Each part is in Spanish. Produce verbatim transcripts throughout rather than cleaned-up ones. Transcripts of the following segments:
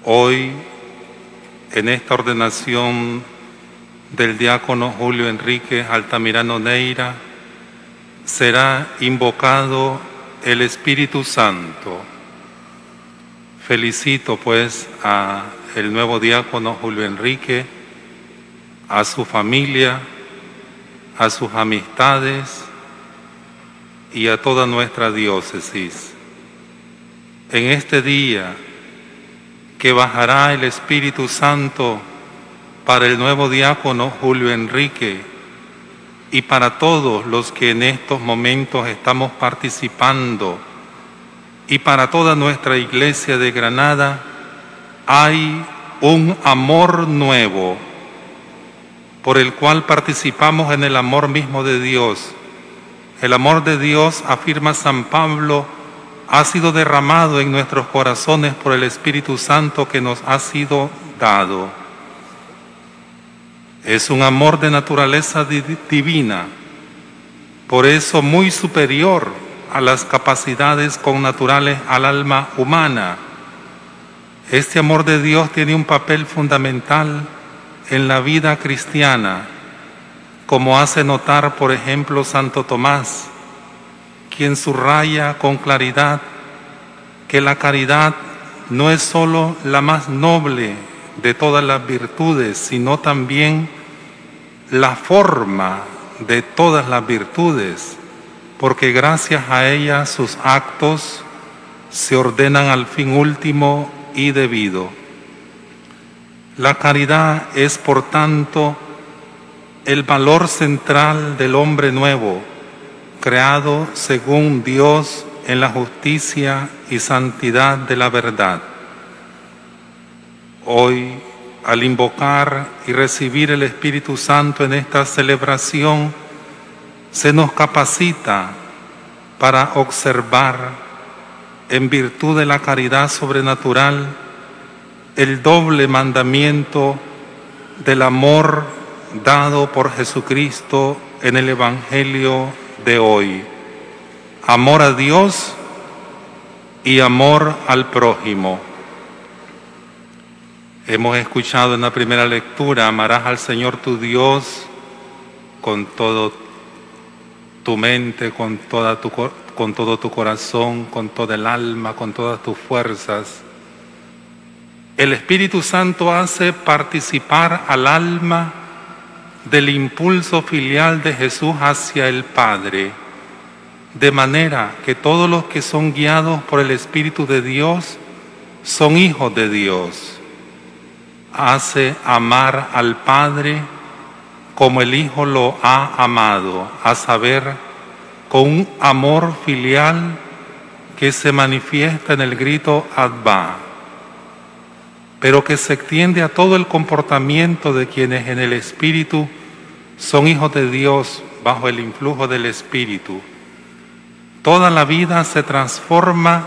Hoy, en esta ordenación del diácono Julio Enrique Altamirano Neira, será invocado el Espíritu Santo. Felicito pues a el nuevo diácono Julio Enrique, a su familia, a sus amistades y a toda nuestra diócesis. En este día que bajará el Espíritu Santo para el nuevo diácono Julio Enrique y para todos los que en estos momentos estamos participando y para toda nuestra iglesia de Granada, hay un amor nuevo por el cual participamos en el amor mismo de Dios. El amor de Dios, afirma San Pablo, ha sido derramado en nuestros corazones por el Espíritu Santo que nos ha sido dado. Es un amor de naturaleza divina, por eso muy superior a las capacidades connaturales al alma humana. Este amor de Dios tiene un papel fundamental en la vida cristiana, como hace notar, por ejemplo, Santo Tomás, quien subraya con claridad que la caridad no es sólo la más noble de todas las virtudes, sino también la forma de todas las virtudes, porque gracias a ella sus actos se ordenan al fin último y debido. La caridad es, por tanto, el valor central del hombre nuevo, creado según Dios en la justicia y santidad de la verdad. Hoy, al invocar y recibir el Espíritu Santo en esta celebración, se nos capacita para observar, en virtud de la caridad sobrenatural, el doble mandamiento del amor dado por Jesucristo en el Evangelio de hoy. Amor a Dios y amor al prójimo. Hemos escuchado en la primera lectura: amarás al Señor tu Dios con todo tu mente, con, toda tu, con todo tu corazón, con toda el alma, con todas tus fuerzas. El Espíritu Santo hace participar al alma del impulso filial de Jesús hacia el Padre, de manera que todos los que son guiados por el Espíritu de Dios son hijos de Dios. Hace amar al Padre como el Hijo lo ha amado, a saber, con un amor filial que se manifiesta en el grito Abba, pero que se extiende a todo el comportamiento de quienes en el Espíritu son hijos de Dios bajo el influjo del Espíritu. Toda la vida se transforma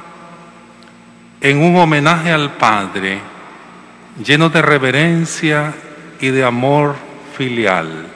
en un homenaje al Padre, lleno de reverencia y de amor filial.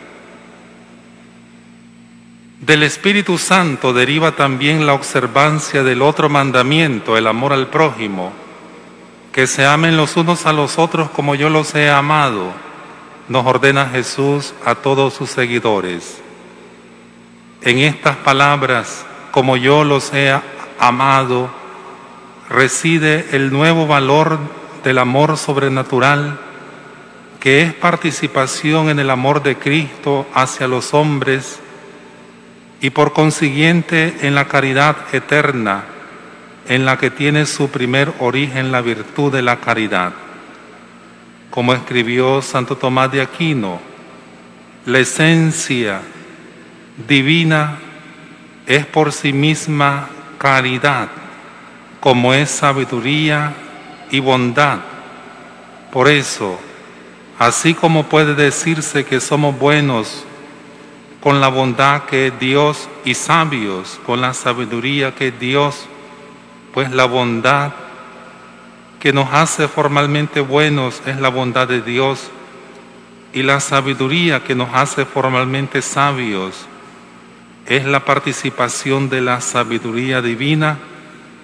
Del Espíritu Santo deriva también la observancia del otro mandamiento, el amor al prójimo, que se amen los unos a los otros como yo los he amado, nos ordena Jesús a todos sus seguidores. En estas palabras, como yo los he amado, reside el nuevo valor del amor sobrenatural, que es participación en el amor de Cristo hacia los hombres y por consiguiente en la caridad eterna, en la que tiene su primer origen la virtud de la caridad. Como escribió Santo Tomás de Aquino, la esencia divina es por sí misma caridad, como es sabiduría y bondad. Por eso, así como puede decirse que somos buenos con la bondad que es Dios y sabios con la sabiduría que es Dios, pues la bondad que nos hace formalmente buenos es la bondad de Dios, y la sabiduría que nos hace formalmente sabios es la participación de la sabiduría divina,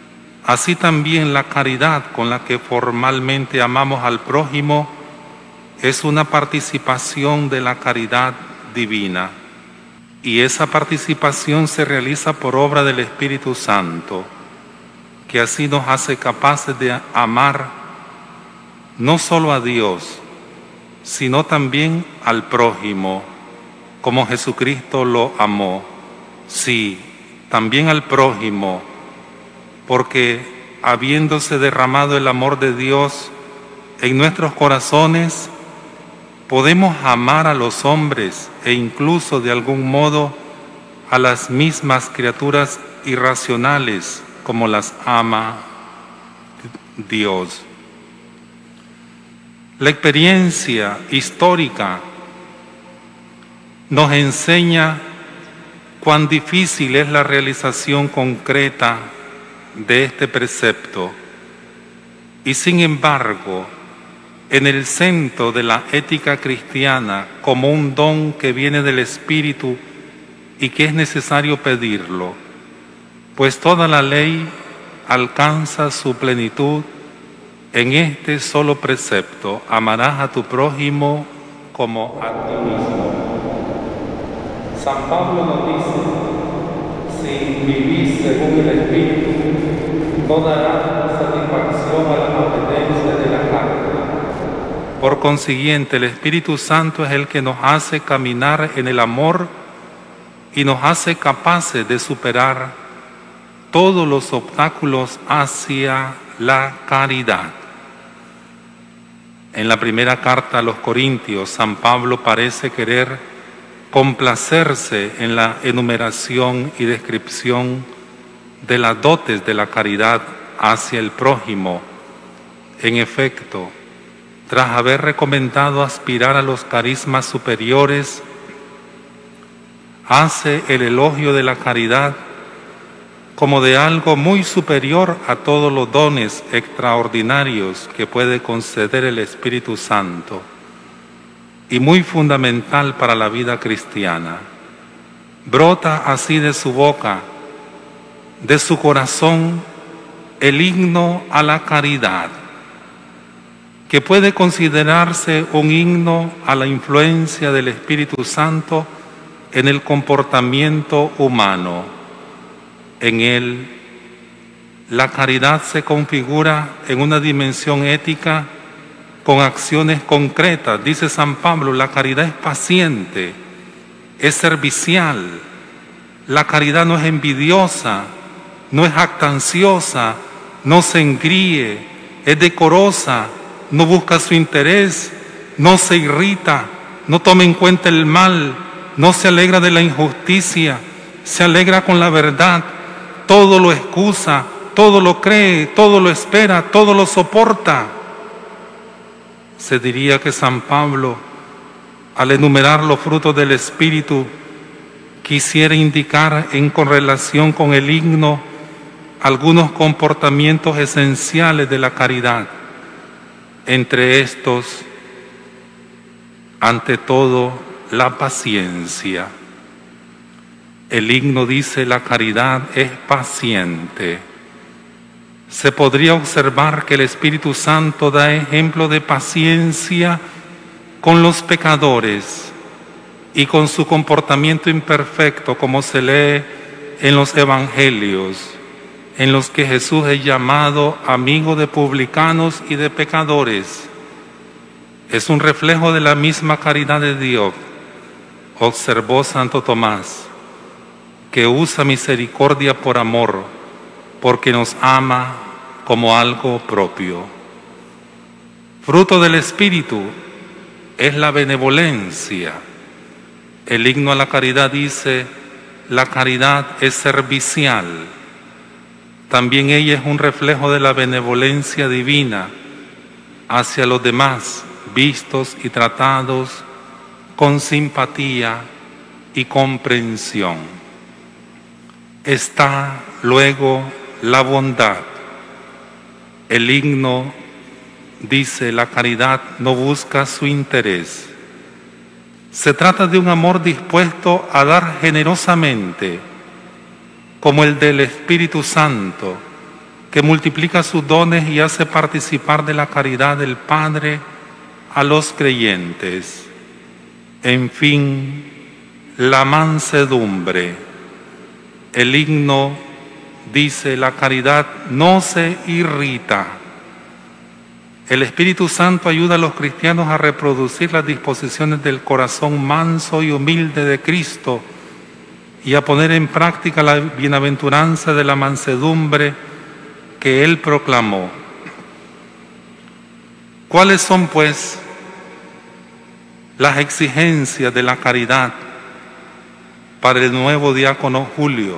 así también la caridad con la que formalmente amamos al prójimo es una participación de la caridad divina. Y esa participación se realiza por obra del Espíritu Santo, que así nos hace capaces de amar no solo a Dios, sino también al prójimo, como Jesucristo lo amó. Sí, también al prójimo, porque habiéndose derramado el amor de Dios en nuestros corazones, podemos amar a los hombres e incluso de algún modo a las mismas criaturas irracionales como las ama Dios. La experiencia histórica nos enseña cuán difícil es la realización concreta de este precepto y sin embargo, en el centro de la ética cristiana como un don que viene del Espíritu y que es necesario pedirlo, pues toda la ley alcanza su plenitud en este solo precepto: amarás a tu prójimo como a ti mismo. San Pablo nos dice: si vivís según el Espíritu, no darás satisfacción a la competencia de la carne. Por consiguiente, el Espíritu Santo es el que nos hace caminar en el amor y nos hace capaces de superar todos los obstáculos hacia la caridad. En la primera carta a los Corintios, San Pablo parece querer complacerse en la enumeración y descripción de las dotes de la caridad hacia el prójimo. En efecto, tras haber recomendado aspirar a los carismas superiores, hace el elogio de la caridad como de algo muy superior a todos los dones extraordinarios que puede conceder el Espíritu Santo y muy fundamental para la vida cristiana. Brota así de su boca, de su corazón, el himno a la caridad, que puede considerarse un himno a la influencia del Espíritu Santo en el comportamiento humano. En él, la caridad se configura en una dimensión ética con acciones concretas. Dice San Pablo, la caridad es paciente, es servicial. La caridad no es envidiosa, no es jactanciosa, no se engríe, es decorosa, no busca su interés, no se irrita, no toma en cuenta el mal, no se alegra de la injusticia, se alegra con la verdad, todo lo excusa, todo lo cree, todo lo espera, todo lo soporta. Se diría que San Pablo, al enumerar los frutos del Espíritu, quisiera indicar en correlación con el himno algunos comportamientos esenciales de la caridad. Entre estos, ante todo, la paciencia. El himno dice: la caridad es paciente. Se podría observar que el Espíritu Santo da ejemplo de paciencia con los pecadores y con su comportamiento imperfecto, como se lee en los evangelios, en los que Jesús es llamado amigo de publicanos y de pecadores. Es un reflejo de la misma caridad de Dios, observó Santo Tomás, que usa misericordia por amor, porque nos ama como algo propio. Fruto del Espíritu es la benevolencia. El himno a la caridad dice: la caridad es servicial. También ella es un reflejo de la benevolencia divina hacia los demás, vistos y tratados con simpatía y comprensión. Está luego la bondad. El himno dice: la caridad no busca su interés. Se trata de un amor dispuesto a dar generosamente, como el del Espíritu Santo, que multiplica sus dones y hace participar de la caridad del Padre a los creyentes. En fin, la mansedumbre. El himno dice: la caridad no se irrita. El Espíritu Santo ayuda a los cristianos a reproducir las disposiciones del corazón manso y humilde de Cristo y a poner en práctica la bienaventuranza de la mansedumbre que Él proclamó. ¿Cuáles son, pues, las exigencias de la caridad para el nuevo diácono Julio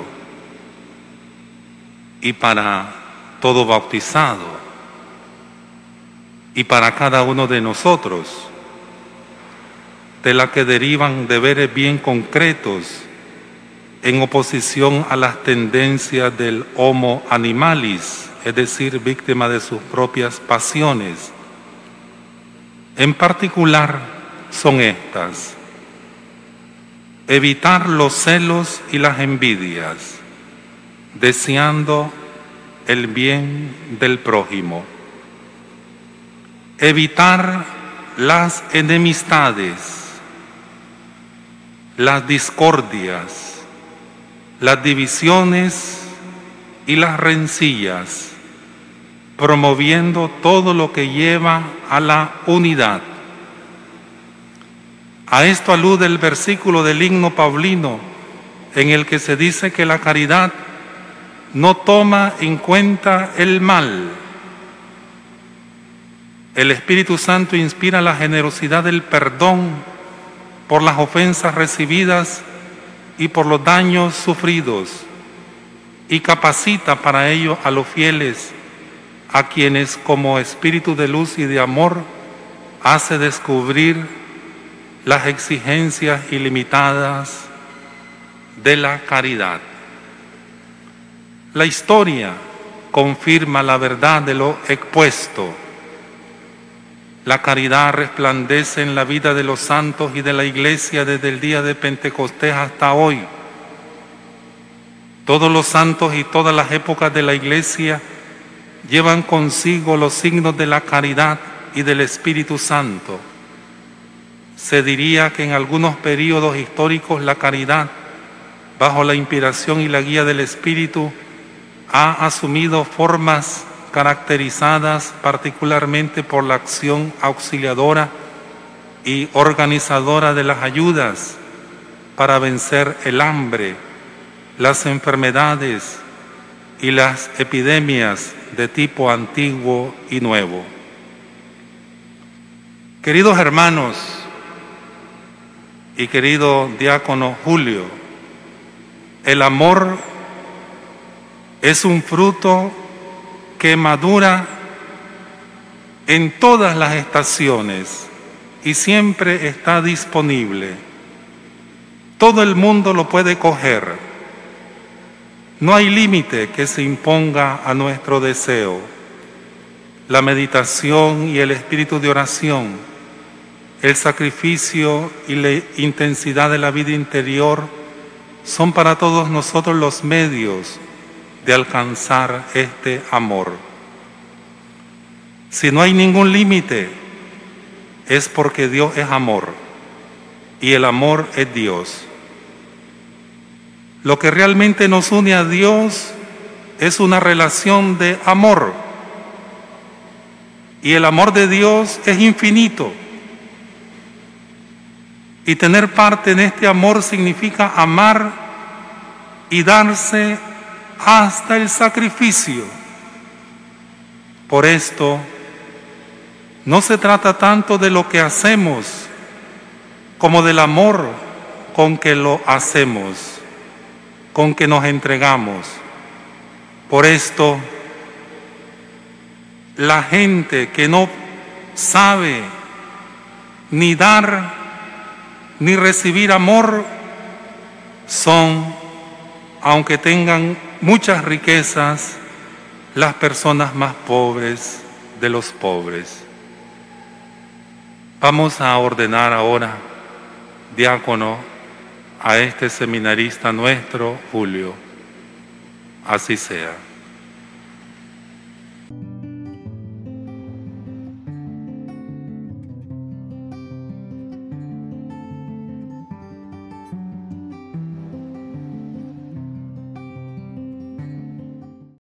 y para todo bautizado y para cada uno de nosotros, de la que derivan deberes bien concretos en oposición a las tendencias del homo animalis, es decir, víctima de sus propias pasiones? En particular son estas: evitar los celos y las envidias, deseando el bien del prójimo; evitar las enemistades, las discordias, las divisiones y las rencillas, promoviendo todo lo que lleva a la unidad. A esto alude el versículo del himno paulino, en el que se dice que la caridad no toma en cuenta el mal. El Espíritu Santo inspira la generosidad del perdón por las ofensas recibidas y por los daños sufridos, y capacita para ello a los fieles, a quienes como espíritu de luz y de amor hace descubrir las exigencias ilimitadas de la caridad. La historia confirma la verdad de lo expuesto. La caridad resplandece en la vida de los santos y de la Iglesia desde el día de Pentecostés hasta hoy. Todos los santos y todas las épocas de la Iglesia llevan consigo los signos de la caridad y del Espíritu Santo. Se diría que en algunos períodos históricos la caridad, bajo la inspiración y la guía del Espíritu, ha asumido formas caracterizadas particularmente por la acción auxiliadora y organizadora de las ayudas para vencer el hambre, las enfermedades y las epidemias de tipo antiguo y nuevo. Queridos hermanos y querido diácono Julio, el amor es un fruto que madura en todas las estaciones y siempre está disponible. Todo el mundo lo puede coger. No hay límite que se imponga a nuestro deseo. La meditación y el espíritu de oración, el sacrificio y la intensidad de la vida interior son para todos nosotros los medios de alcanzar este amor. Si no hay ningún límite, es porque Dios es amor y el amor es Dios. Lo que realmente nos une a Dios es una relación de amor, y el amor de Dios es infinito. Y tener parte en este amor significa amar y darse hasta el sacrificio. Por esto, no se trata tanto de lo que hacemos como del amor con que lo hacemos, con que nos entregamos. Por esto, la gente que no sabe ni dar ni recibir amor son, aunque tengan muchas riquezas, las personas más pobres de los pobres. Vamos a ordenar ahora diácono a este seminarista nuestro, Julio. Así sea.